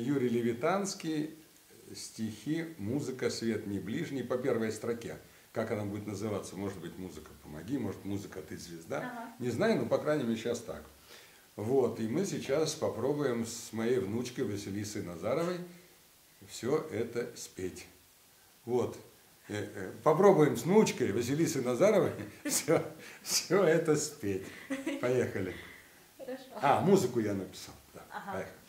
Юрий Левитанский, стихи «Музыка, свет не ближний» по первой строке. Как она будет называться? Может быть, «Музыка, помоги», может, «Музыка, ты звезда». Ага. Не знаю, но, по крайней мере, сейчас так. Вот, и мы сейчас попробуем с моей внучкой Василисой Назаровой все это спеть. Вот. Попробуем с внучкой Василисой Назаровой все это спеть. Поехали. Хорошо. Музыку я написал. Да, Ага. поехали.